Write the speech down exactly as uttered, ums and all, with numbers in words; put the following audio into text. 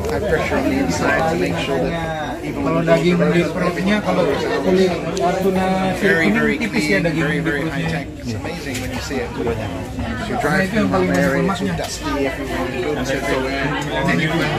high pressure on the inside to make sure that even kalau daging di perutnya, kalau kulit tuna very very tipis ya clean, daging very di very high perutnya. tech. It's amazing when you see it. You Nah, drive itu yang through paling the banyak area, it's lemaknya. dusty everywhere, goods everywhere, and then you